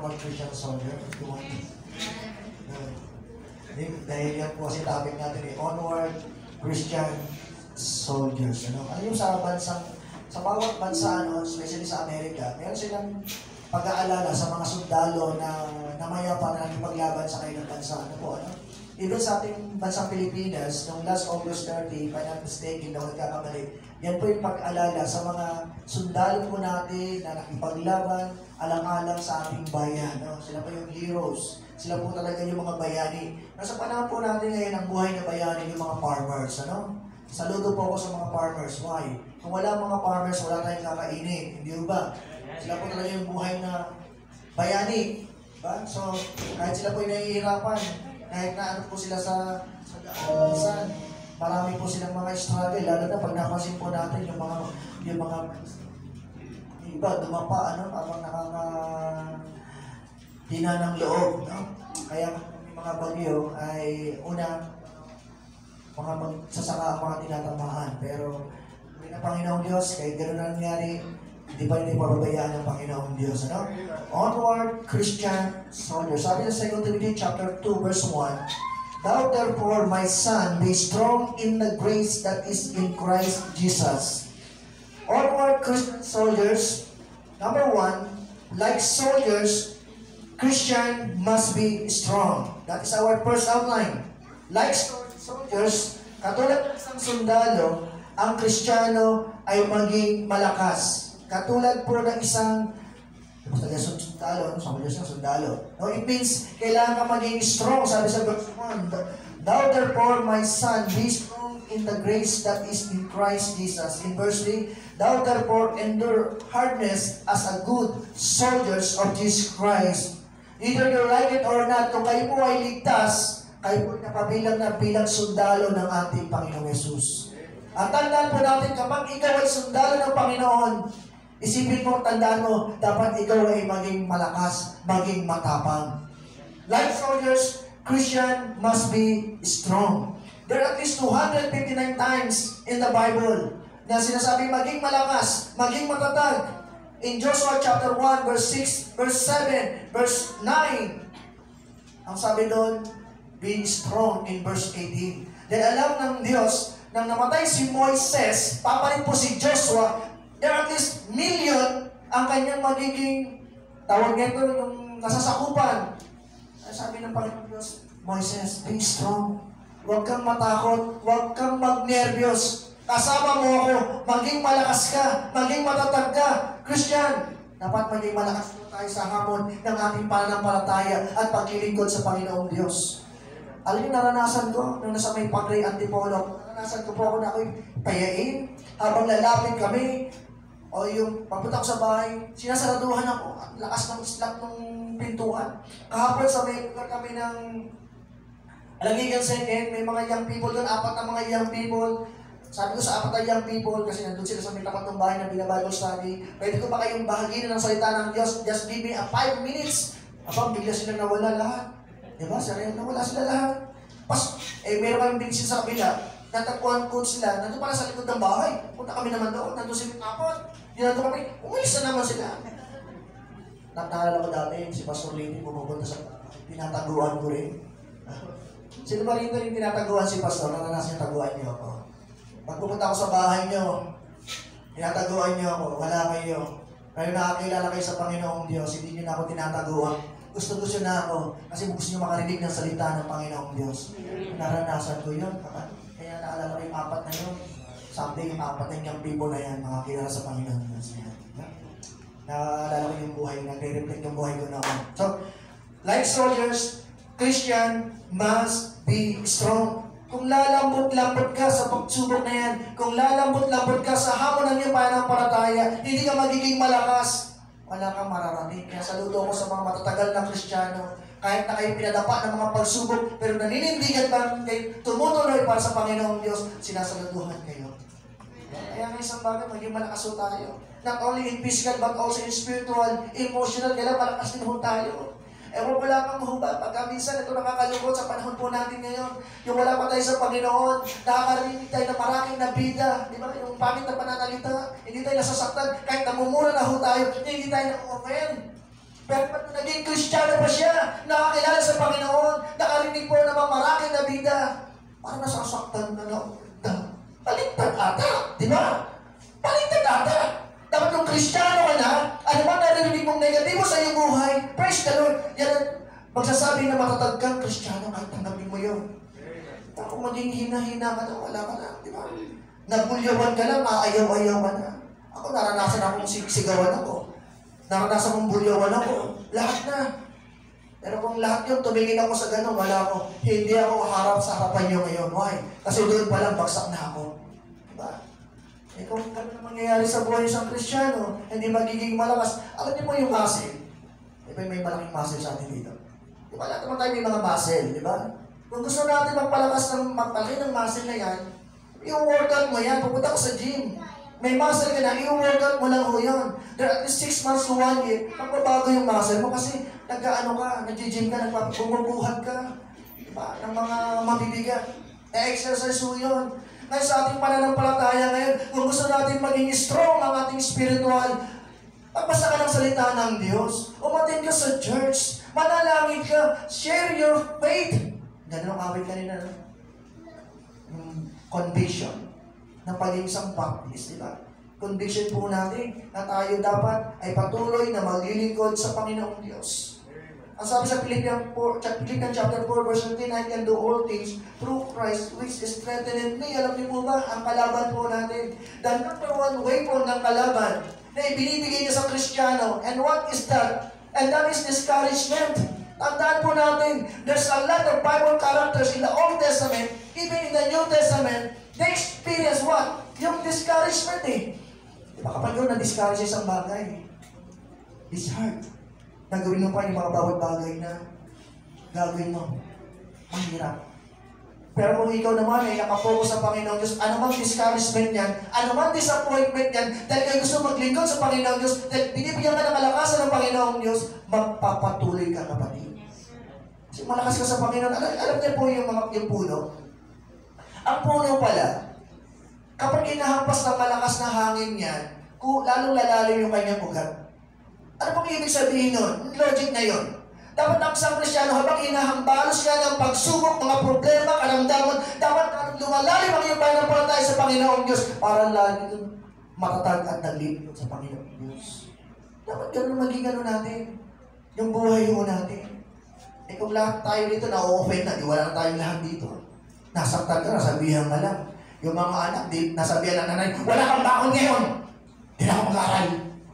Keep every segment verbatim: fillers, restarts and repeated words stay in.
onward Christian soldier? Dahil yan po kasi topic natin eh, onward Christian soldiers. Ano, ano yung sa bansang, sa bawat bansa, ano, especially sa Amerika, meron silang pag-aalala sa mga sundalo na namayapa na nakipaglaban sa kanilang bansa. Ano po, ano? Even sa ating bansang Pilipinas, noong last August thirty, if I'm not mistaken, na nagkakamali, yan po yung pag-alala sa mga sundalo po natin na nakipaglaban, alang-alang sa ating bayan. No? Sila po yung heroes. Sila po talaga yung mga bayani. Nasa panahon po natin ngayon, ang buhay na bayani yung mga farmers. Ano? Saludo po ako sa mga farmers. Why? Kung wala mga farmers, wala tayong kakainin. Hindi ba? Sila po talaga yung buhay na bayani. Ba? So, kahit sila po yung nahihirapan, kahit na ano po sila sa sa daan, marami po silang mga struggle, lalo na pag napansin po natin yung mga yung mga iba dumapa, ano, parang nakaka hina ng loob, no? Kaya may mga bagyo ay una mga magsasaka ang mga tinatamaan, pero hindi na Panginoong Diyos, kahit gano'n na nangyari, hindi pa hindi pababayaan ng Panginoong Diyos, ano? Onward Christian soldiers. Sabi sa Second Timothy chapter two verse one, Thou therefore, my son, be strong in the grace that is in Christ Jesus. Onward Christian soldiers, number one, like soldiers, Christian must be strong. That is our first outline. Like soldiers, katulad ng isang sundalo, ang Kristiyano ay maging malakas. Katulad po ng isang sundalo, no? Sabi niya sundalo. No, it means, kailangan ka maging strong. Sabi sa verse one, Thou therefore, my son, be strong in the grace that is in Christ Jesus. In verse three, Thou therefore endure hardness as a good soldiers of Jesus Christ. Either you like it or not, kung kayo po ay ligtas, kayo po napabilang na bilang sundalo ng ating Panginoong Yesus. At tandaan po natin, kapag ikaw ay sundalo ng Panginoon, isipin mo, tandaan mo, dapat ikaw ay maging malakas, maging matapang. Like soldiers, Christian must be strong. There are at least two hundred fifty-nine times in the Bible na sinasabi maging malakas, maging matatag. In Joshua chapter one, verse six, verse seven, verse nine, ang sabi doon, be strong in verse eighteen. Dahil alam ng Diyos, nang namatay si Moises, papalit po si Joshua, there are at least million ang kanyang magiging, tawag nito, yung nasasakupan. Sabi ng Panginoon Diyos, Moises, be strong. Huwag kang matakot, huwag kang magnerbiyos. Kasama mo ako, maging malakas ka, maging matatag ka. Christian, dapat maging malakas po tayo sa hamon ng ating pananampalataya at paglilingkod sa Panginoong Diyos. Alam niyo, naranasan ko, nung nasa may Padre Antipolo, naranasan ko po ako na ako'y payain, habang lalapit kami, o yung papunta ko sa bahay, sinasaraduhan ako, at lakas ng islap ng pintuan. Kahapon sa may lugar kami ng Alangigan Second, may mga young people doon, apat na mga young people. Sabi ko sa apat na young people, kasi nandun sila sa may tapat ng bahay na binabible study, pwede ko ba kayong bahaginan ng salita ng Diyos? Just give me a five minutes. Abang, bigla silang nawala lahat. Diba? Sarili, nawala sila lahat. Pas, eh, meron kami bigsin sa kabila. Natagpuan ko sila, nandun pala sa likod ng bahay. Punta kami naman doon, nandun sila kapot. Nandun kami, umalis na naman sila. Naalala ko dati, si Pastor Lady pumupunta sa tinataguan ko rin. Sino ba rin rin tinataguan si Pastor? Naranasan yung taguan niyo ako. Pag pupunta ako sa bahay niyo, tinataguan niyo ako, wala kayo. Kayo nakakilala kayo sa Panginoong Diyos, hindi niyo na ako tinataguan. Gusto-gusto na ako kasi gusto niyo makarinig ng salita ng Panginoong Diyos. Naranasan ko yun. Kaya naalala ko yung apat na yun. Someday yung apat na yung people na yan, makakilala sa Panginoong Diyos. Naalala ko yung buhay, nagre-reflect yung buhay ko noon. So, like soldiers, Christian must be strong. Kung lalambot-lambot ka sa pagsubok na yan, kung lalambot-lambot ka sa hamon ng iyong pananampalataya, hindi ka magiging malakas, wala kang mararating. Kaya saludo ko sa mga matatagal na Kristiyano, kahit na kayo pinadapa ng mga pagsubok, pero naninindigan ba kayo tumutuloy para sa Panginoong Diyos, sinasaluduhan kayo. Kaya nga isang bagay, maging malakas tayo. Not only in physical, but also in spiritual, emotional, kaya malakas din tayo. Ewan wala pang hubad. Pagka minsan ito nakakalungkot sa panahon po natin ngayon. Yung wala pa tayo sa Panginoon, nakakarinig tayo ng maraming na bida. Di ba? Yung pangit na pananalita, hindi tayo nasasaktan. Kahit namumura na ho tayo, hindi tayo na-offend. Pero pag naging Christian Kristiyano pa siya, nakakilala sa Panginoon, nakarinig po ng mga marakil na bida, parang nasasaktan na lang. Baliktad ata, di ba? Baliktad ata. Dapat yung Kristiyano ka na, ano man narinig mong negatibo sa iyong buhay, praise the Lord, yan ang magsasabi na matatag kang Kristiyano, kahit tanggapin mo yun. Kung maging hina-hina ka na, wala ka na, di ba? Nagulyawan ka lang, maayaw-ayaw ka na. Ako, naranasan akong sigawan ako. Naranasan akong bulyawan ako. Lahat na. Pero kung lahat yun, tumingin ako sa ganun, wala ako. Hindi ako harap sa harapan nyo ngayon. Why? Kasi doon pa lang, bagsak na ako. Diba? Eh kung ano na mangyayari sa buhay ng Kristiyano, hindi magiging malakas. Alam niyo mo yung muscle? Diba may malaking muscle sa atin dito? Diba lahat naman tayo may mga muscle, di ba? Kung gusto natin magpalakas ng magpalaki ng muscle na yan, i-workout mo yan, pupunta ka sa gym. May muscle ka na, i-workout mo lang ho yun. There at least six months to one year, magbabago yung muscle mo kasi nag-ano ka, nag-gym ka, nagpapagbubuhat ka. Diba? Ng mga mabibigat. E-exercise ho yun. Ngayon sa ating pananampalataya ngayon, kung gusto natin maging strong ang ating spiritual, pagbasa ka ng salita ng Diyos, umatin ka sa church, manalangin ka, share your faith. Ganun ang awit kanina, no? Yung conviction ng pagiging isang Baptist, di ba? Conviction po natin na tayo dapat ay patuloy na maglilingkod sa Panginoong Diyos. Ang sabi sa Philippians four, chapter four, verse thirteen, I can do all things through Christ which is strengthened me. Alam niyo po ba, ang kalaban po natin, the number one weapon ng kalaban na ibinibigay niya sa Kristiyano, and what is that? And that is discouragement. Tandaan po natin, there's a lot of Bible characters in the Old Testament, even in the New Testament, they experience what? Yung discouragement eh. Diba kapag yun na-discourage isang bagay, it's hard. Nagawin mo pa yung mga bawat bagay na gagawin mo. Mahirap. Pero kung ikaw naman ay nakapokus sa Panginoon Diyos, anumang discouragement yan, anumang disappointment yan, dahil kayo gusto maglingkod sa Panginoon Diyos, dahil binibigyan ka ng kalakasan ng Panginoong Diyos, magpapatuloy ka, kapatid. Kasi malakas ka sa Panginoon. Alam, alam niyo po yung, mga, yung puno? Ang puno pala, kapag inahampas ng malakas na hangin yan, kung lalong lalalim yung kanyang ugat. Ano pong ibig sabihin nun? Logic na yun. Dapat ang isang Kristiyano, habang inahambalos ka ng pagsubok, mga problema, karamdaman, dapat lumalalim ang iyong pananampalataya sa Panginoong Diyos para lalo matatag at naglilingkod sa Panginoong Diyos. Dapat ganun maging ano natin, yung buhay mo natin. Eh kung lahat tayo dito na-offend na, di wala na tayong lahat dito. Nasaktan ka, nasabihan ka lang. Yung mga anak, di, nasabihan ng nanay, wala kang bakon ngayon. Di na ako mag-aaral.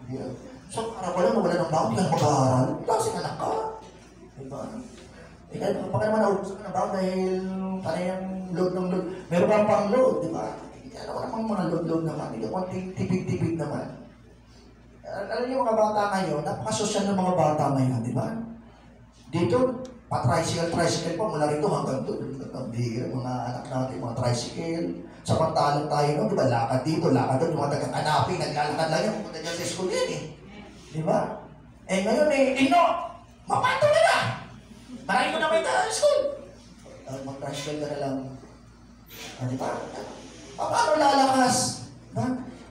So, parang wala na wala ng bakon, di ka na mag-aaral. Kasi anak ka. Diba? Eh, kahit pa ka naman naubusan ka na ba dahil parang load ng load. Meron pa pang load, di ba? Ano ka namang mga load-load naman. Hindi ko tipid-tipid naman. Alam niyo mga bata ngayon, napaka-social ng mga bata ngayon, di ba? Dito, pa-tricycle-tricycle pa mula rito hanggang doon. Nagbihira mga anak natin, mga tricycle. Samantalang tayo no, di ba? Lakad dito, lakad doon. Yung mga taga-kanaping, naglalakad lang yan. Pupunta dyan sa school yan eh. Di ba? Eh ngayon eh, ino! Mapato ka na! Marami mo na may sa school. Uh, Mag-tricycle ka na lang. Uh, di ba? Uh, paano lalakas? Ha?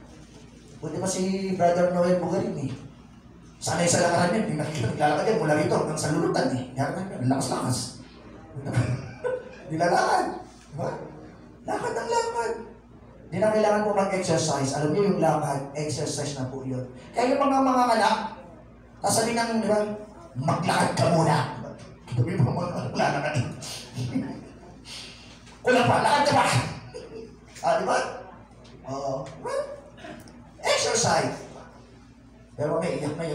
Buti pa si Brother Noel Bugarin eh. Sanay sa lakaran yan. Hindi nakikita naglalakad yan mula rito hanggang sa lulutan eh. Yan yan. Lakas-lakas. Nilalakad. Diba? Lakad ang lakad. Hindi na kailangan po mag-exercise. Alam niyo yung lakad, exercise na po yun. Kaya yung mga mga anak, sasabihin ng, di ba, maglakad ka muna. Sabi mo mga lalakad. Kulang pa, lakad ka pa. Ah, di ba? Oo. Uh, exercise. Pero may iyak na yun.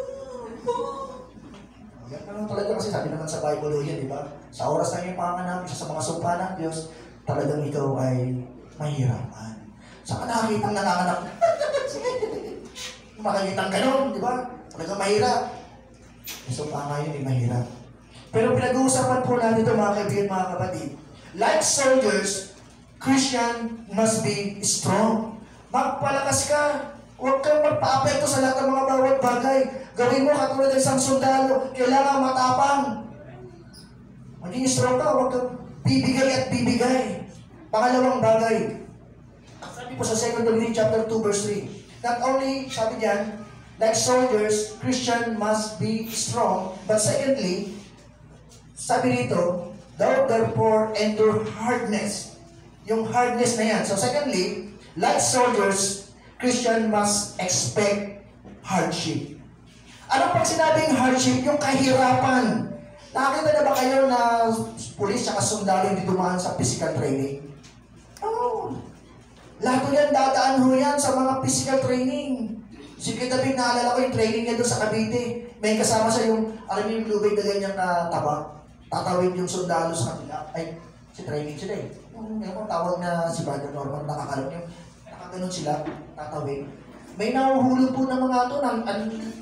Iyak na lang talaga kasi sabi naman sa Bible yan, di ba? Sa oras na yung panganak, isa sa mga sumpa ng Diyos, talagang ikaw ay mahirapan. Saan ka nakakitang nanganganak? Makakitang ganun, di ba? Talagang mahirap. So, tama yun, eh, mahirap. Pero pinag-uusapan po natin ito, mga kaibigan, mga kapatid. Like soldiers, Christian must be strong. Magpalakas ka. Huwag kang magpa-apekto sa lahat ng mga bawat bagay. Gawin mo katulad ng isang sundalo. Kailangan matapang. Maging strong ka, huwag kang bibigay at bibigay. Pangalawang bagay. Sabi po sa Second Timothy chapter two, verse three. Not only, sabi diyan, like soldiers, Christian must be strong. But secondly, sabi dito, thou therefore endure hardness. Yung hardness na yan. So secondly, like soldiers, Christian must expect hardship. Ano pag sinabing hardship? Yung kahirapan. Nakakita na ba kayo na pulis at sundalo hindi dumaan sa physical training? Oo. Lahat ko yan, dadaan ho yan sa mga physical training. Si David, naalala ko yung training niya doon sa Cavite. May kasama siya yung, alam niyo yung lubid na ganyan na taba. Tatawid yung sundalo sa kanila. Ay, si training sila eh. Yung, yung tawag na si Brother Norman, nakakalam niyo. Nakaganon sila, tatawid. May nahuhulog po ng mga ito, ng, an,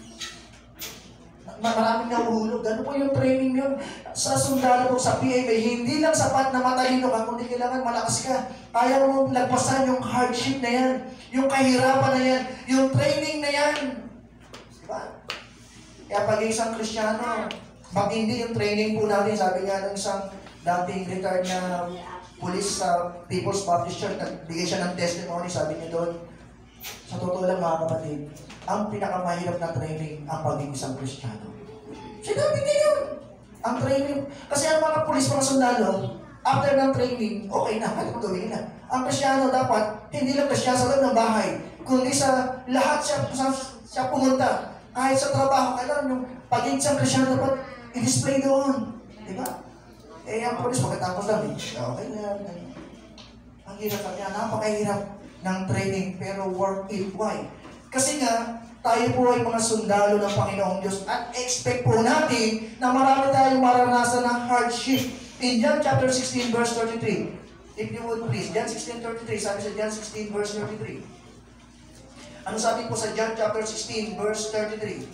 maraming nahuhulog. Gano'n po yung training yun. Sa sundalo po, sa P A, may hindi lang sapat na matalino ka, kundi kailangan malakas ka. Kaya mo lagpasan yung hardship na yan, yung kahirapan na yan, yung training na yan. Diba? Kaya pag isang Kristiyano, pag hindi yung training po natin, sabi nga ng isang dating retired na police sa People's Baptist Church, nagbigay siya ng testimony, sabi niya doon, sa totoo lang mga kapatid, ang pinakamahirap na training ang pagiging isang Kristiyano. Sinabi niya yun. Ang training. Kasi ang mga pulis, mga sundalo, after ng training, okay na, kahit magawin nila. Ang Kristiyano dapat, hindi lang Kristiyano sa loob ng bahay, kundi sa lahat siya, sa, siya pumunta. Kahit sa trabaho, kailangan yung pagiging isang Kristiyano dapat i-display doon. Diba? Eh, ang pulis, pagkatapos lang, eh, okay na yan. Ang hirap niya, napakahirap ng training, pero worth it. Why? Kasi nga, tayo po ay mga sundalo ng Panginoong Diyos at expect po natin na marami tayong maranasan ng hardship. In John chapter sixteen, verse thirty-three. If you would please, John sixteen, thirty-three, sabi sa John sixteen, verse thirty-three. Ano sabi po sa John chapter sixteen, verse thirty-three?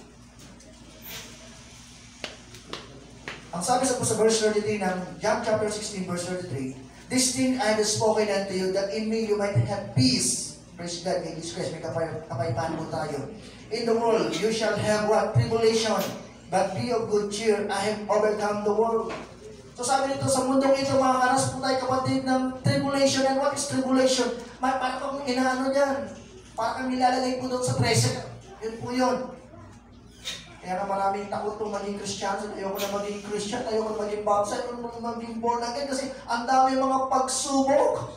Ang sabi sa po sa verse thirty-three ng John chapter sixteen, verse thirty-three, this thing I have spoken unto you, that in me you might have peace. Praise God, in this Christ, may kapay, kapayapaan po tayo. In the world, you shall have what? Tribulation. But be of good cheer, I have overcome the world. So sabi nito, sa mundong ito, makakaras po tayo kapatid ng tribulation. And what is tribulation? May parang kung inaano dyan. Parang nilalagay po doon sa treasure. Yun po yun. Kaya na maraming takot po maging Christian. Ayoko na maging Christian, ayoko na maging baptized, ayoko na maging born again. Kasi ang dami mga pagsubok.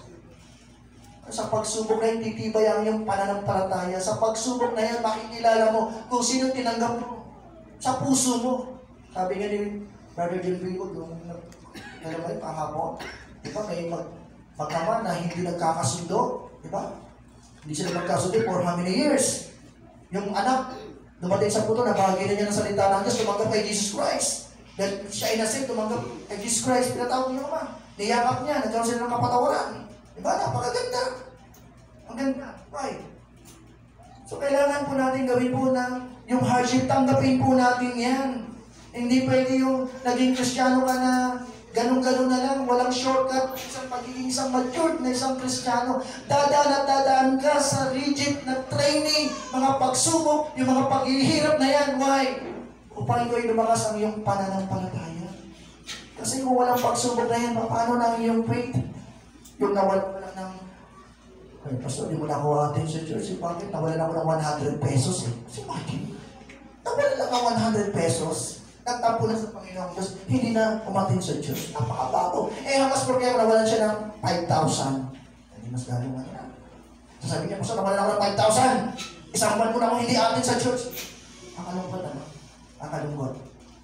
Sa pagsubok na yun, titibay ang iyong pananampalataya. Sa pagsubok na yan, makikilala mo kung sino tinanggap mo sa puso mo. Sabi nga ni Brother Jim Bilbog, yung alam mo yun, kahapon, di ba, may mag, magkama na hindi nagkakasundo, di ba? Hindi sila nagkasundo for how many years? Yung anak, dumating sa puto, nabahagi na niya ng salita ng Diyos, tumanggap kay Jesus Christ. Dahil siya ay nasib, tumanggap kay Jesus Christ, pinatawag niya naman. Niyakap niya, nagkaroon sila ng kapatawaran. Diba? Napakaganda. Ang ganda. Why? So, kailangan po natin gawin po na yung hardship, tanggapin po natin yan. Hindi pwede yung naging Kristiyano ka na ganun-ganun na lang, walang shortcut, isang pagiging isang matured na isang Kristiyano. Dadaan at dadaan ka sa rigid na training, mga pagsubok, yung mga paghihirap na yan. Why? Upang ikaw ay lumakas ang iyong pananampalataya. Kasi kung walang pagsubok na yan, paano na ang iyong faith? Yung nawala ko lang ng, ay, Pastor, di mo na ako atin sa church. Bakit? Nawala na ako ng one hundred pesos eh. Kasi bakit? Nawala lang ng one hundred pesos. Nagtampo na sa Panginoong Diyos. Hindi na umatin sa church. Napakabago. Eh, hamas problema, nawalan siya ng five thousand. Hindi mas galing nga na. Sasabi niya, Pastor, nawala na ako ng five thousand. Isang buwan mo na ako hindi atin sa church. Akalungkot naman. Akalungkot.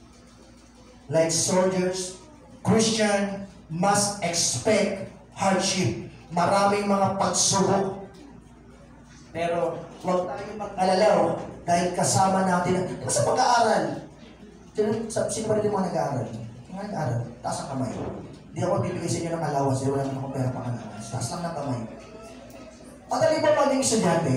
Like soldiers, Christian must expect hardship, maraming mga pagsubok. Pero huwag tayong mag-alalaw dahil kasama natin. Diba sa pag-aaral? Sino ba rin yung mga nag-aaral? Yung mga nag-aaral, taas ang kamay. Hindi ako bibigay sa inyo ng allowance, wala naman akong pera pang allowance. Taas lang ng kamay. Madali ba maging estudyante?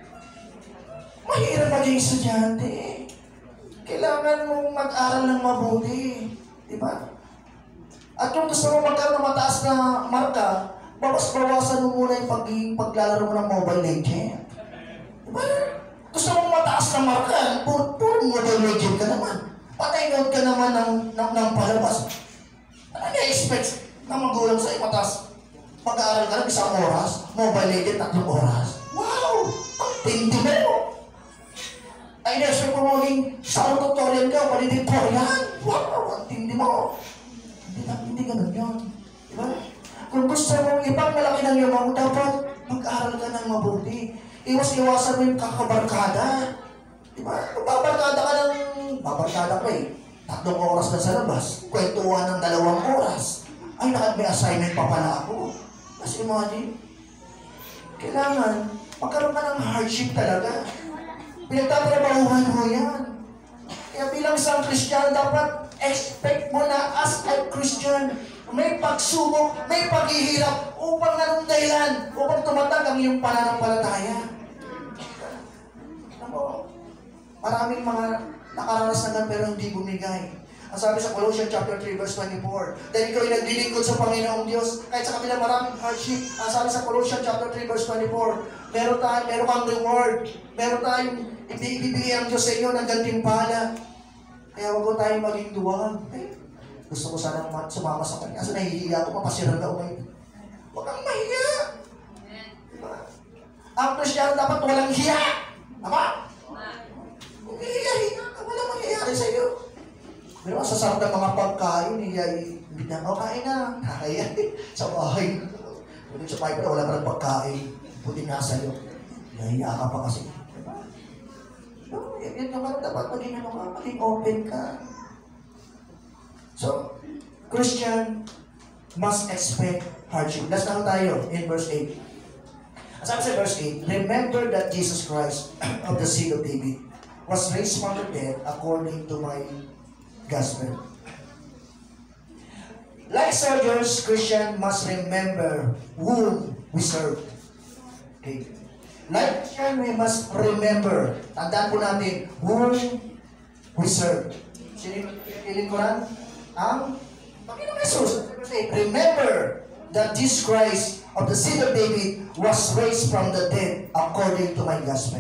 Mahirap maging estudyante. Kailangan mong mag-aral ng mabuti. Diba? At kung gusto mo magkaroon ng mataas na marka, babas-bawasan mo muna yung pag paglalaro mo ng Mobile Legends. Diba? Gusto mo mataas na marka, puro, puro Mobile Legends ka naman. Patay note ka naman ng, ng, ng palabas. Ano na-expect na magulang sa'yo mataas? Pag-aaral ka lang isang oras, Mobile Legends tatlong oras. Wow! Ang tindi mo! Ay, na-expect mo maging salutatorian ka, valedictorian. Wow, ang tindi mo. Hindi, hindi ganun yun. Diba? Kung gusto mong ipagmalaki ng yaman mo, dapat mag-aral ka ng mabuti. Iwas-iwasan mo yung kakabarkada. Diba? Kung babarkada ka ng... Babarkada ko eh. Tatlong oras na sa labas. Kwentuhan ng dalawang oras. Ay, nakad may assignment pa pala ako. Kasi imagine, kailangan magkaroon ka ng hardship talaga. Pinagtatrabahuhan mo yan. Kaya bilang isang Kristiyano, dapat expect mo na as a Christian, may pagsubok, may paghihirap upang anong dahilan, upang tumatag ang iyong pananampalataya. Ano, maraming mga nakaranas na gan pero hindi bumigay. Ang sabi sa Colossians chapter three verse twenty-four, dahil ikaw ay naglilingkod sa Panginoong Diyos, kahit sa kabila maraming hardship. Ang sabi sa Colossians chapter three verse twenty-four, meron tayo, meron kang reward, meron tayong ibibigay ang Diyos sa inyo ng gantimpala. Kaya wag mo tayong maging duwag. Eh, gusto ko sana sumama sa kanya. Kasi nahihiya ako, mapasiran na umay. Huwag kang mahiya. Diba? Ang Kristiyano dapat walang hiya. Tama? Kung hiya-hiya ka, walang mangyayari sa iyo. Pero sa sarap ng mga pagkain, hiya, hindi na, o kain na. Nakaya, sa bahay. Kung sa bahay pa wala pa ng pagkain. Puti nga sa iyo. Nahiya ka pa kasi. No, yan yung ano, dapat maging ano ka, maging open ka. So, Christian must expect hardship. Last na tayo in verse eight. Sabi sa verse eight, remember that Jesus Christ of the seed of David was raised from the dead according to my gospel. Like soldiers, Christian must remember whom we serve. Okay. Like Christian, we must remember. Tandaan po natin whom we serve. Siniling ko lang ang Panginoong Jesus. Remember that Jesus Christ of the seed of David was raised from the dead according to my gospel.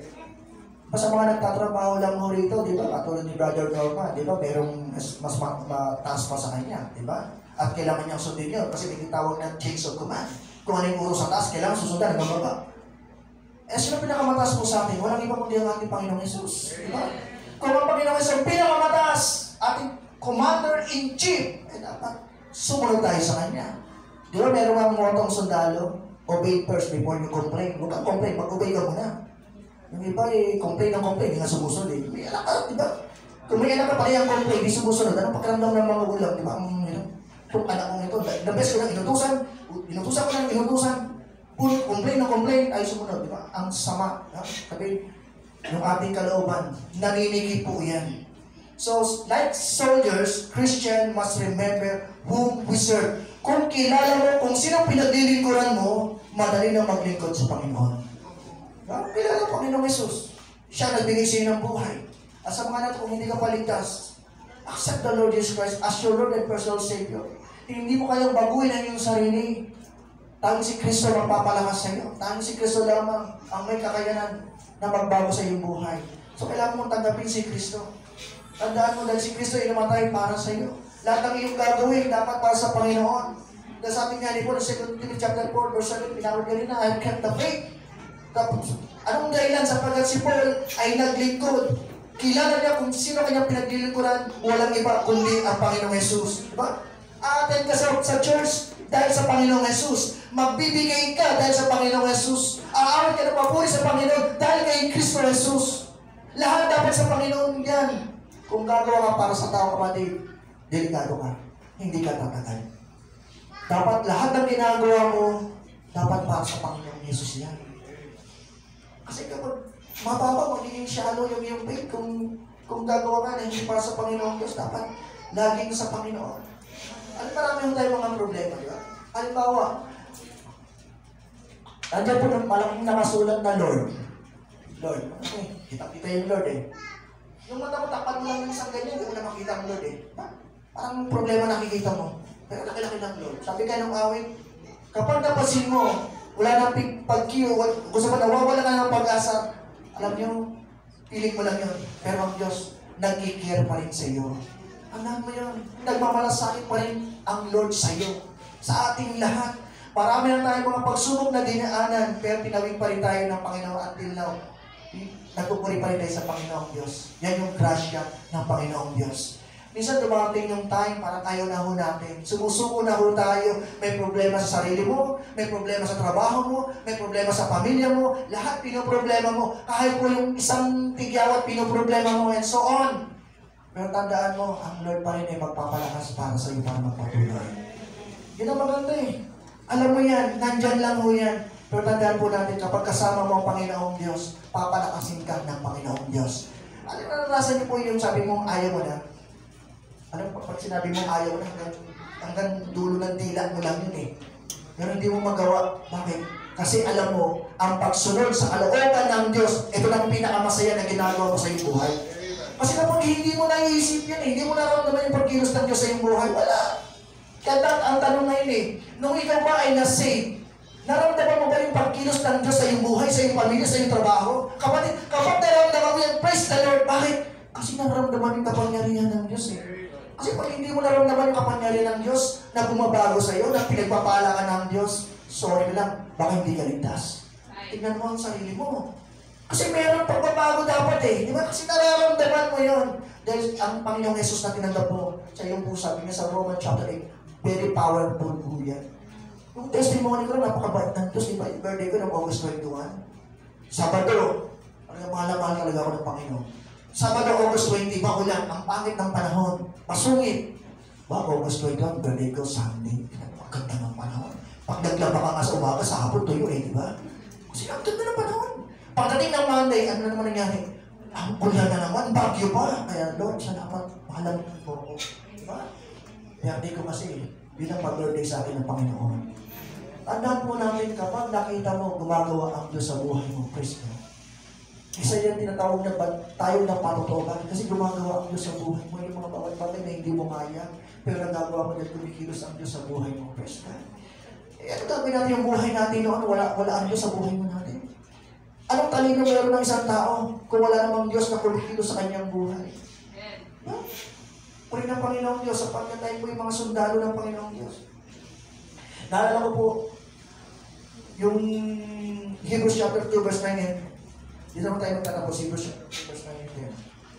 Sa mga nagtatrabaho lang mo rito, di ba? Katulad ni Brother Norma, di ba? Merong mas, mas mataas pa sa kanya, di ba? At kailangan niyang sundin yun kasi may tawag ng chains of command. Kung ano yung uros sa taas, kailangan susundan ng baba. Eh, sino pinakamataas po sa atin? Walang iba kundi ang ating Panginoong Jesus. Di ba? Kung ang Panginoong Jesus ang pinakamataas, ating Commander-in-Chief, eh dapat sumunod tayo sa Kanya. Di ba meron mga motong sundalo? Obey first before you complain. Huwag kang complain, mag-obey ka muna. Yung iba eh, complain ng complain, hindi nga sumusunod eh. May anak ka, di ba? Kung may anak ka pala yung complain, hindi sumusunod. Anong pakiramdam ng mga ulam, di ba? Ang, you know, kung anak kong ito, the best ko lang inutusan, inutusan ko lang inutusan, complain ng complain, ay sumunod, di ba? Ang sama. Ha? Sabi, yung ating kalooban, naninigit po yan. So, like soldiers, Christian must remember whom we serve. Kung kilala mo, kung sino pinaglilingkuran mo, madali na maglingkod sa Panginoon. Ha? Kilala ang Panginoong Jesus. Siya nagbigay sa iyo ng buhay. At sa mga natin, kung hindi ka paligtas, accept the Lord Jesus Christ as your Lord and personal Savior. Hindi mo kayang baguhin ang iyong sarili. Tanging si Kristo magpapalakas sa iyo. Tanging si Kristo lamang ang may kakayanan na magbago sa iyong buhay. So, kailangan mong tanggapin si Kristo. Tandaan mo dahil si Kristo ay namatay para sa iyo. Lahat ng iyong gagawin dapat para sa Panginoon. Dahil sa ating nga ni Paul, Second Timothy chapter four, verse seven, pinawag niya rin na, I have kept the faith. Tapos, anong dahilan sapagkat si Paul ay naglingkod? Kilala niya kung sino kanyang pinaglilingkuran, walang iba kundi ang Panginoong Jesus. Diba? Aaten ka sa, sa church dahil sa Panginoong Jesus. Magbibigay ka dahil sa Panginoong Jesus. Aawit ka na papuri sa Panginoon dahil kay Kristo Jesus. Lahat dapat sa Panginoon yan. Kung gagawa ka para sa tao, kapatid, delikado ka. Hindi ka tatagal. Dapat lahat ng ginagawa mo, dapat para sa Panginoong Jesus yan. Kasi kapag mababa, magiging shallow yung iyong faith. Kung, kung gagawa ka na hindi para sa Panginoong Diyos, dapat laging sa Panginoon. Ano marami yung tayo mga problema, di ba? Halimbawa, nandiyan po ng malaking nakasulat na Lord. Lord, okay, kita-kita yung Lord eh. Yung mata mo, tapat mo lang ng isang ganyan, hindi mo na makita ang Lord eh. Parang problema nakikita mo. Pero laki-laki ng Lord. Sabi kayo ng awit, kapag napasin mo, wala nang pag-Q, gusto mo nawawala ka ng pag-asa, alam nyo, piling mo lang yun. Pero ang Diyos, nag-i-care pa rin sa iyo. Alam mo yun, nagmamalasakit pa rin ang Lord sa iyo. Sa ating lahat. Marami na tayong mga pagsubok na dinaanan, pero tinawid pa rin tayo ng Panginoon until now. nagpupuri pa rin tayo sa Panginoong Diyos. Yan yung grasya ng Panginoong Diyos. Minsan dumating yung time, parang ayaw na ho natin. Sumusuko na ho tayo. May problema sa sarili mo, may problema sa trabaho mo, may problema sa pamilya mo, lahat pinoproblema mo. Kahit po yung isang tigyawat pinoproblema mo, and so on. Pero tandaan mo, ang Lord pa rin ay magpapalakas para sa iyo para magpatuloy. Yun ang maganda eh. Alam mo yan, nandyan lang ho yan. Pero tandaan po natin, kapag kasama mo ang Panginoong Diyos, papalakasin ka ng Panginoong Diyos. Ano na naranasan niyo po yung sabi mong ayaw mo na? Ano pag sinabi mong ayaw mo na, hanggang, hanggang dulo ng dila mo lang yun eh. Pero hindi mo magawa. Bakit? Kasi alam mo, ang pagsunod sa kalooban ng Diyos, ito lang pinakamasaya na ginagawa mo sa iyong buhay. Kasi kapag hindi mo naiisip yan eh, hindi mo nararamdaman yung pagkilos ng Diyos sa iyong buhay, wala. Kaya ang tanong ngayon eh, nung ikaw ba ay na-save, naramdaman mo ba yung pagkilos ng Diyos sa iyong buhay, sa iyong pamilya, sa iyong trabaho? Kapatid, kapag naramdaman mo yan, praise the Lord. Bakit? Kasi naramdaman yung kapangyarihan ng Diyos eh. Kasi pag hindi mo naramdaman yung kapangyarihan ng Diyos na bumabago sa iyo, na pinagpapala ka ng Diyos, sorry lang, baka hindi ka ligtas. Tignan mo ang sarili mo. Kasi meron pagbabago dapat eh. Di ba? Kasi nararamdaman mo yun. Dahil ang Panginoong Jesus na tinanggap mo sa iyong puso, sabi niya sa Romans chapter eight, very powerful po yan. Yung testimony ko, napakabait ng Diyos. Di ba? Yung birthday ko ng August twenty-one. Sabado. Ano yung mahal na mahal talaga ako ng Panginoon. Sabado, August twenty, maulan. Ang pangit ng panahon. Masungit. Ba, August twenty-one, birthday ko, Sunday. Ang ganda ng panahon. Pag naglaba ka nga sa umaga, sa hapon tuyo eh, di ba? Kasi ang ganda ng panahon. Pagdating ng Monday, ano na naman nangyari? Ang ulan na naman, bagyo pa. Kaya, Lord, salamat, mahalang po ako. Diba? Kaya di ko kasi, bilang pag-birthday sa akin ng Panginoon. Tandaan po namin, kapag nakita mo, gumagawa ang Diyos sa buhay mo, praise God. Isa yan tinatawag na tayo ng panutoban kasi gumagawa ang Diyos sa buhay mo. Yung mga bawat bagay na hindi mo kaya, pero nagagawa mo dahil kumikilos ang Diyos sa buhay mo, praise God. Eh, ano gagawin natin yung buhay natin noon? Wala, wala ang Diyos sa buhay mo natin. Anong talino meron ng isang tao kung wala namang Diyos na kumikilos sa kanyang buhay? No? Puri ng Panginoong Diyos, sapagkat tayo po yung mga sundalo ng Panginoong Diyos. Naalala ko po, yung Hebrews chapter two, verse nine and ten. Dito naman tayo magtatapos, Hebrews chapter two, verse nine and ten.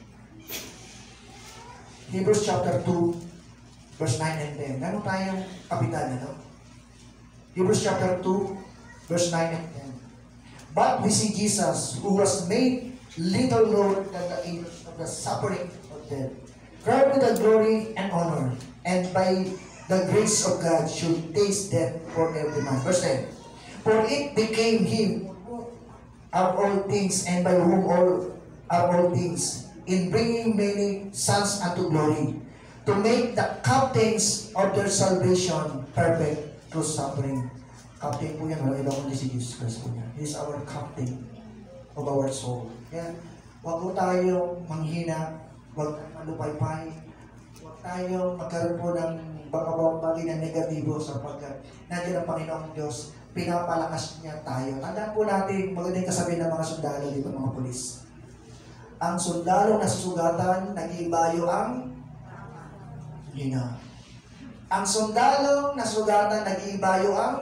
Hebrews chapter two, verse nine and ten. Gano'n tayong kapitan, ano? Hebrews chapter two, verse nine and ten. But we see Jesus, who was made little lower than the angels of the suffering of death, crowned with the glory and honor, and by the grace of God should taste death for every man. Verse ten. For it became him of all things, and by whom all are all things, in bringing many sons unto glory, to make the captains of their salvation perfect through suffering. Captain po yan, wala iba kundi si Jesus Christ po yan. He is our captain of our soul. Kaya, huwag po tayo manghina, huwag malupay-pay, huwag tayo magkaroon po ng baka bagay na negatibo sapagkat nandiyan ang Panginoong Diyos, pinapalakas niya tayo. Tandaan po natin, magandang kasabihin ng mga sundalo, di ba mga polis? Ang sundalo na susugatan, nag-iibayo ang hina. Ang sundalo na susugatan, nag-iibayo ang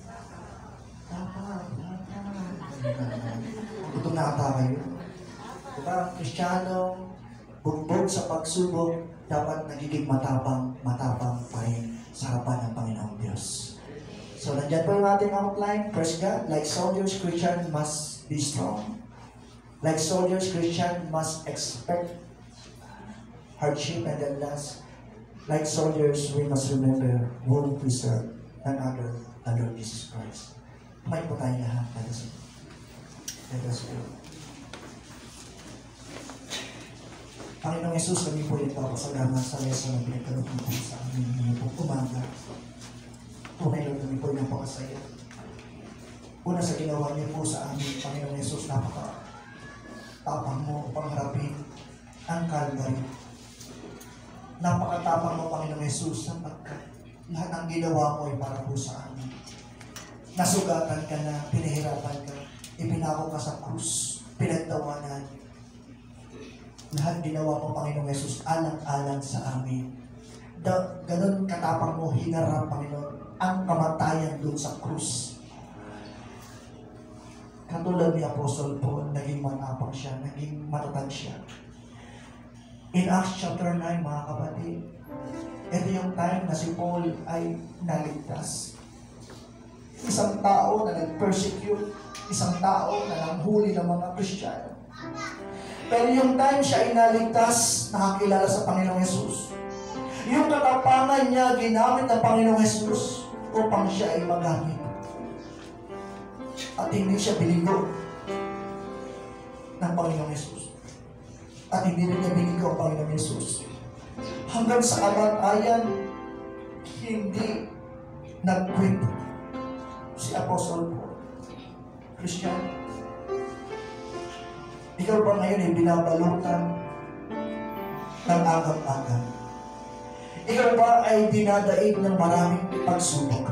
gutom na ata kayo. Diba, ang Kristiyano, bugbog sa pagsubok, dapat nagiging matapang, matapang pa rin sa harapan ng Panginoong Diyos. So, nandiyan po yung ating outline. First God, like soldiers, Christian must be strong. Like soldiers, Christian must expect hardship. And then last, like soldiers, we must remember whom we serve, none other than Lord Jesus Christ. May po tayo lahat. Let us pray. Let us pray. Panginoong Jesus, kami po yung papasalamat sa lesson na pinagkaloob po sa amin ngayon po umaga. Tunay Lord, kami po yung napakasaya. Una sa ginawa niyo po sa amin, Panginoong Jesus, napaka-tapang mo upang harapin ang Calvary. Napakatapang mo, Panginoong Jesus, sapagkat lahat ng ginawa mo ay para po sa amin. Nasugatan ka na, pinahirapan ka, ipinako ka sa krus, pinagtawanan. Lahat ginawa mo, Panginoong Jesus, alang-alang sa amin. Da, ganun katapang mo, hinarap, Panginoon, ang kamatayan doon sa krus. Katulad ni Apostle Paul, naging matapang siya, naging matatag siya. In Acts chapter nine, mga kapatid, ito yung time na si Paul ay naligtas. Isang tao na nag-persecute, isang tao na nanghuli ng mga Kristiyano. Pero yung time siya ay naligtas, nakakilala sa Panginoong Hesus. Yung katapangan niya, ginamit ng Panginoong Hesus upang siya ay magamit. At hindi siya biligo ng Panginoong Hesus. At hindi rin niya biligo ang Panginoong Hesus. Hanggang sa kamatayan, hindi nag-quit si Apostle Paul. Christian, ikaw ba ngayon ay binabalutan ng agam-agam? Ikaw ba ay dinadaig ng maraming pagsubok?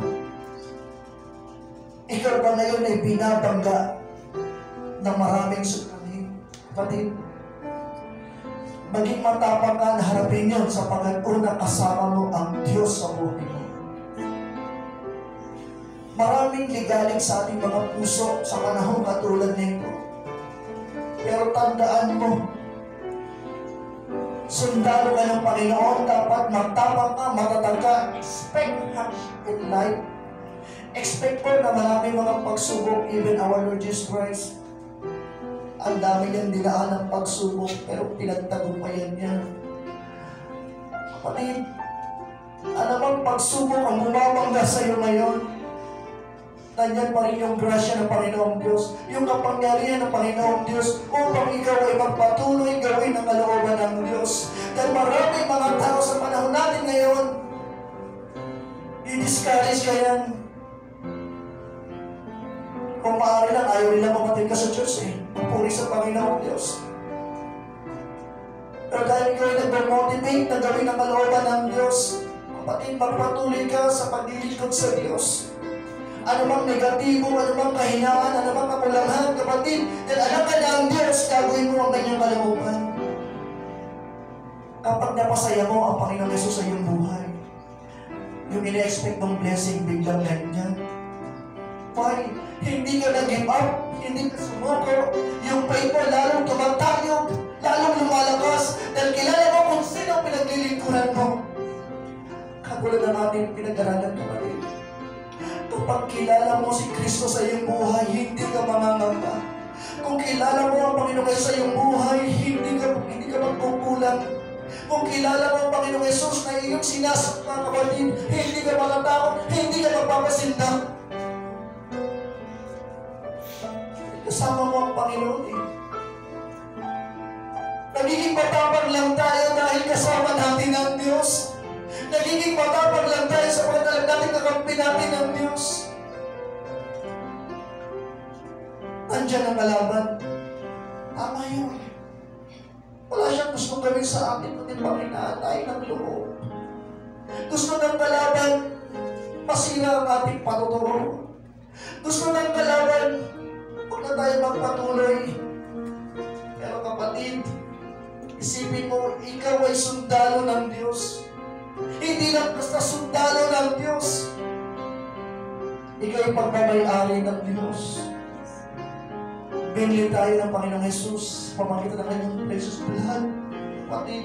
Ikaw ba ngayon ay binabangga ng maraming sukadin? Kapatid, maging matapang ka na harapin yun sapagkat una kasama mo ang Diyos sa buhay mo. Maraming ligalig sa ating mga puso sa panahon katulad nito. Pero tandaan mo, sundalo ka ng Panginoon, dapat magtapang ka, matatag ka. Expect in life. Expect po na maraming mga pagsubok, even our Lord Jesus Christ. Ang dami niyang dinaan ng pagsubok, pero pinagtagumpayan niya. Kapatid, ano bang pagsubok ang bumabangga sa iyo ngayon? Nandiyan pa rin yung grasya ng Panginoong Diyos, yung kapangyarihan ng Panginoong Diyos upang ikaw ay magpatuloy gawin ang kalooban ng Diyos. Dahil maraming mga tao sa panahon natin ngayon, i-discourage ka yan. Kung maaari lang, ayaw nila mamatid ka sa Diyos eh. Pupuri sa Panginoong Diyos. Pero dahil ikaw ay nag-motivate na gawin ang kalooban ng Diyos, kapatid, magpatuloy ka sa paglilingkod sa Diyos. Ano bang negatibo, ano bang kahinaan, ano bang kakulangan, kapatid, dahil alam ka na ang Diyos, gagawin mo ang kanyang kalooban. Kapag napasaya mo ang Panginoong Yesus sa iyong buhay, yung ina-expect mong blessing, biglang ganyan. Why? Hindi ka nag-give up, hindi ka sumuko, yung faith mo lalong tumatayog, lalong lumalakas, dahil kilala mo kung sino ang pinaglilingkuran mo. Katulad ng ating pinag-aralan, kapatid. Kapag kilala mo si Kristo sa iyong buhay, hindi ka mangangamba. Kung kilala mo ang Panginoong Yesus sa iyong buhay, hindi ka, hindi ka magkukulang. Kung kilala mo ang Panginoong Yesus na iyong sinasaktan, kapatid, hindi ka matatakot, hindi ka magpapasinda. Kasama mo ang Panginoon eh. Nagiging matapang lang tayo dahil kasama natin ang Diyos. Nagiging matapang lang tayo sa mga alam natin kakampi natin ng Diyos. Nandiyan ang kalaban. Tama yun. Wala siyang gustong gawin sa atin kundi panghinaan tayo ng loob. Gusto ng kalaban masira ang ating patuturo. Gusto ng kalaban huwag na tayo magpatuloy. Pero kapatid, isipin mo, ikaw ay sundalo ng Diyos. Hindi lang basta sundalo ng Diyos. Ikaw ay pagmamay-ari ng Diyos. Binili tayo ng Panginoong Hesus, pamagitan ng kanyang precious blood. Kapatid,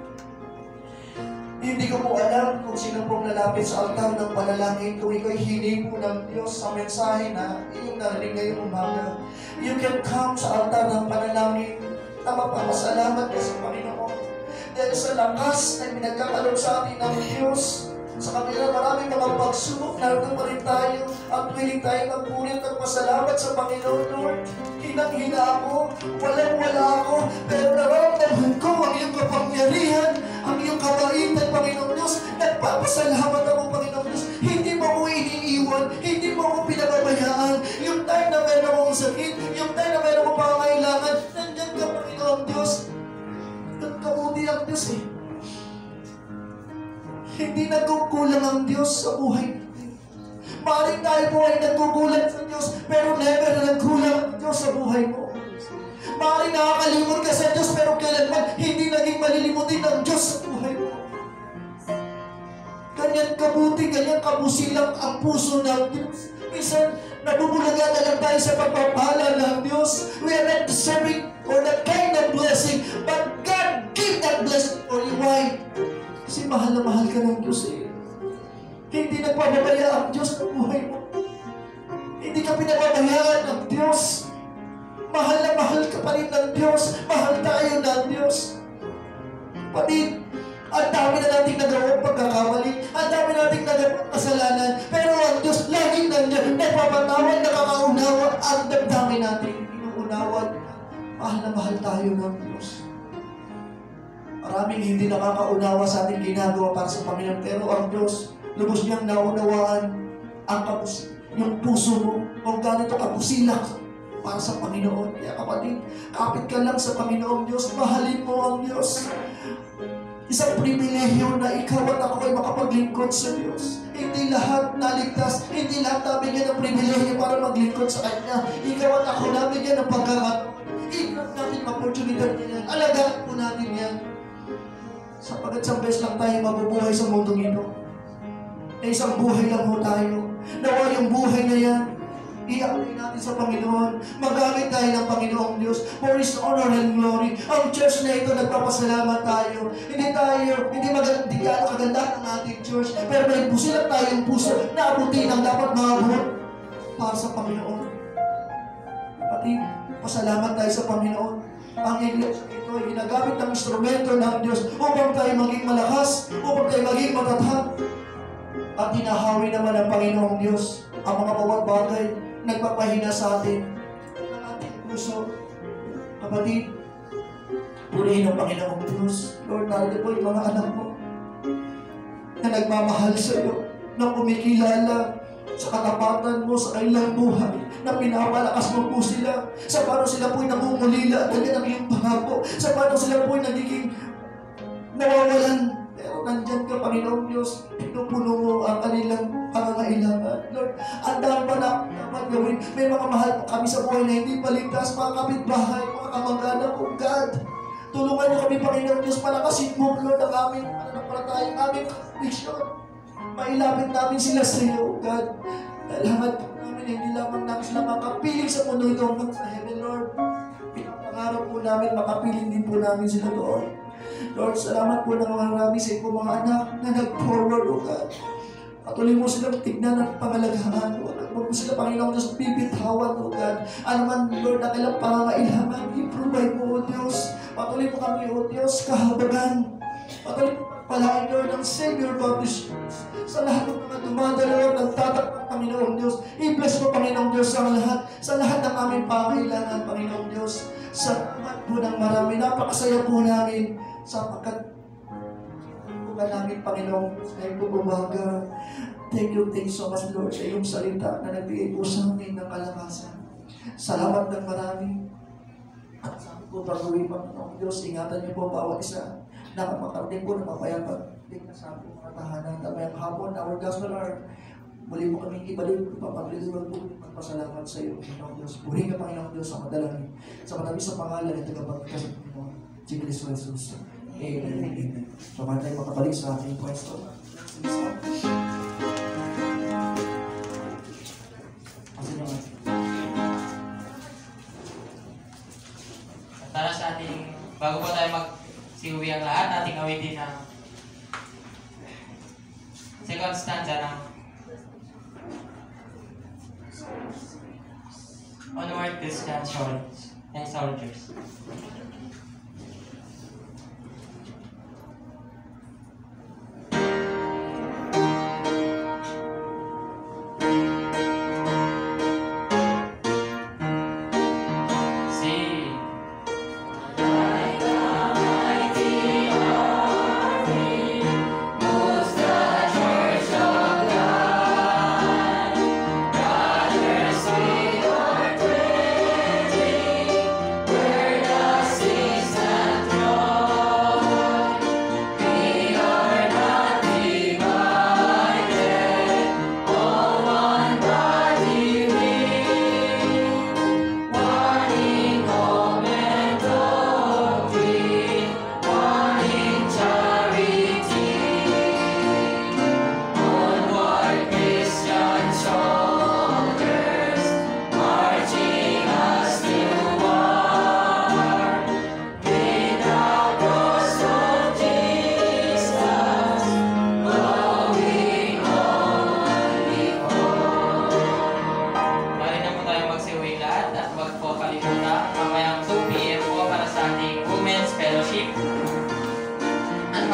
hindi ko po alam kung sino pong lalapit sa altar ng panalangin kung ikaw ay hiling po ng Diyos sa mensahe na iyong narinig ngayong umaga. You can come sa altar ng panalangin na magpapasalamat ka sa Panginoon. Dahil sa lakas na pinagkakalog sa atin ng Diyos, sa kanila maraming mga pagsubok, naroon pa rin tayo at willing tayo magpulit at pasalamat sa Panginoon. Lord, hinang-hina ako, walang-wala ako, pero nararamdaman ko ang iyong kapangyarihan, ang iyong kabaitan, Panginoon Diyos. Nagpapasalamat ako, Panginoon Diyos. Hindi mo ako iniiwan, hindi mo ako pinababayaan. Yung time na meron akong sakit, yung time na meron akong pangangailangan, nandyan ka, Panginoon Diyos. Kabuti ang Diyos eh. Hindi nagkukulang ang Diyos sa buhay natin. Maaaring tayo po ay nagkukulang sa Diyos, pero never na nagkulang ang Diyos sa buhay mo. Maaaring nakakalimot ka sa Diyos, pero kailanman hindi naging malilimutin ng Diyos sa buhay mo. Ganyan kabuti, ganyan kabusilang ang puso ng Diyos. Minsan, nabubulaga na lang tayo sa pagpapala ng Diyos. We are not deserving or that kind of blessing, but God give that blessing for you. Why? Kasi mahal na mahal ka ng Diyos eh. Hindi nagpapabaya ang Diyos ng buhay mo. Hindi ka pinababayaan ng Diyos. Mahal na mahal ka pa rin ng Diyos. Mahal tayo ng Diyos. Kapatid, ang dami na nating nagawang pagkakamali. Ang dami nating nagawang kasalanan. Pero ang Diyos laging nandiyan. Nagpapatawad, nakakaunawa. Ang damdami natin inuunawan. Mahal na mahal tayo ng Diyos. Maraming hindi nakakaunawa sa ating ginagawa para sa Panginoon. Pero ang Diyos, lubos niyang naunawaan ang kapus, yung puso mo. Kung ganito kapusilak para sa Panginoon. Kaya kapatid, kapit ka lang sa Panginoon Diyos. Mahalin mo ang Diyos. Isang pribilehyo na ikaw at ako ay makapaglingkod sa Diyos. Hindi lahat naligtas, hindi lahat nabigyan ng pribilehyo para maglingkod sa Kanya. Ikaw at ako nabigyan ng pagkakataon. Ignat natin ang oportunidad niya. Alagaan po natin yan. Sapagat isang beses lang tayo mabubuhay sa mundong ito. Eh, isang buhay lang ho tayo. Nawa yung buhay na yan, i-apply natin sa Panginoon. Magamit tayo ng Panginoong Diyos for His honor and glory. Ang church na ito, nagpapasalamat tayo. Hindi tayo, hindi maganda, hindi kaganda ng ating church. Pero may pusilang tayong puso na abutin ang dapat maabot para sa Panginoon. Pati, pasalamat tayo sa Panginoon. Ang iglesia ito ay ginagamit ng instrumento ng Diyos upang tayo maging malakas, upang tayo maging matatag. At hinahawi naman ng Panginoong Diyos ang mga bawat bagay nagpapahina sa atin ng ating puso. Kapatid, purihin ng Panginoong Diyos. Lord, narito po yung mga anak mo na nagmamahal sa iyo, na kumikilala sa katapatan mo sa kanilang buhay, na pinapalakas mo po sila sa paano sila po'y namumulila ganyan ang iyong pangako, sa paano sila po'y nagiging nawawalan. Pero nandyan ka, Panginoong Diyos, pinupuno mo ang kanilang pangangailangan. Lord, ang dami pa na dapat gawin. May mga mahal pa kami sa buhay na hindi paligtas, mga kapitbahay, mga kamag-anak, oh God. Tulungan niyo kami, Panginoong Diyos, palakasin mo, Lord, ang aming pananampalataya, ang aming vision. Mailapit namin sila sa iyo, God. Dalaman po namin, hindi lamang namin sila makapiling sa mundo ito hanggang sa heaven, Lord. Pinapangarap po namin, makapiling din po namin sila doon. Lord, salamat po ng marami sa iyong mga anak na nag-forward, O God. Patuloy mo silang tignan at pangalagaan. Huwag mo sila, Panginoong Diyos, bibitawan, O God. Ano man, Lord, na kailang pangangailangan, i-provide mo, O Diyos. Patuloy mo kami, O Diyos, kahabagan. Patuloy mo pagpalain, Lord, ng Savior Baptist sa lahat ng mga dumadalaw ng tatak ng Panginoong Diyos. I-bless mo, Panginoong Diyos, ang lahat, sa lahat ng aming pangailangan, Panginoong Diyos. Salamat po ng marami. Napakasaya po namin sapagkat bukan namin, Panginoong Diyos, ngayong umaga. Thank you, thank you so much, Lord, sa iyong salita na nagbigay po sa amin ng kalakasan. Salamat ng marami. At sa amin po, pag-uwi, Panginoong Diyos, ingatan niyo po bawat isa na makarating po na mapayapag. Tingnan sa amin mga tahanan. Tamayang hapon, our gospel hour. Muli mo kaming ibalik, papagliliwag po, magpasalamat sa iyo, Panginoong Diyos. Purihin ka, Panginoong Diyos, sa madalangin. Sa madami sa pangalan at tagapagkas ng Panginoon, si Cristo Jesus. Amen. Amen. So, man tayo makabalik sa ating pwesto. Tara sa ating, bago po tayo magsiuwi ang lahat, ating awitin ng second stanza ng Onward Christian Soldiers and Soldiers. See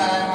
para naman